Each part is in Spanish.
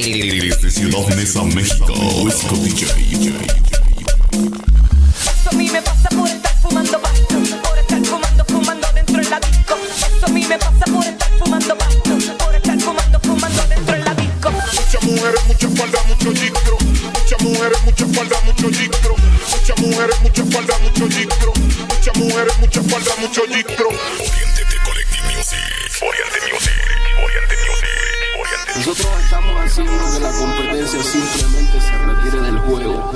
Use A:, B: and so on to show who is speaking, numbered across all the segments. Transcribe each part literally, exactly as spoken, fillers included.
A: Desde Ciudad Neza, México, Wesko D J.
B: Eso a mí me pasa por estar fumando pasto, por estar fumando, fumando dentro de la disco. Eso a mí me pasa por estar fumando pasto, por estar fumando, fumando dentro de la disco.
C: Muchas mujeres, mucha falda, mucho gistro. Muchas mujeres, mucha falda, mucho gistro. Muchas mujeres, mucha falda, mucho gistro. Muchas mujeres, mucha falda, mucho gistro.
A: Oriente de Collective Music. Oriente Music. Oriente Music. Oriente Music.
D: Nosotros estamos haciendo que la competencia simplemente se retire del juego.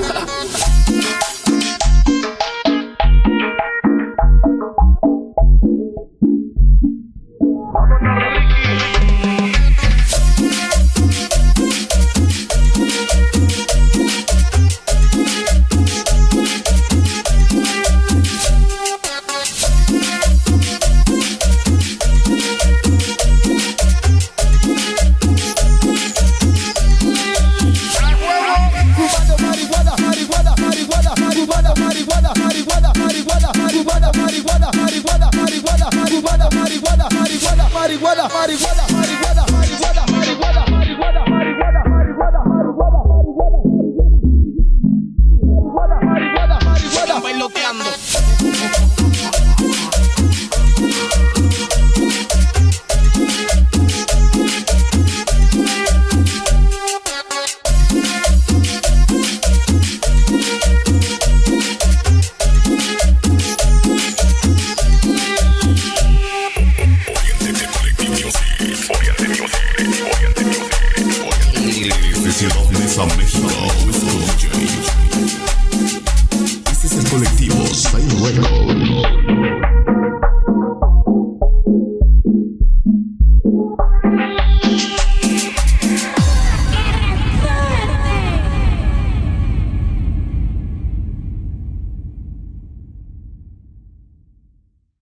A: Ciudad Neza, México, Wesko D J.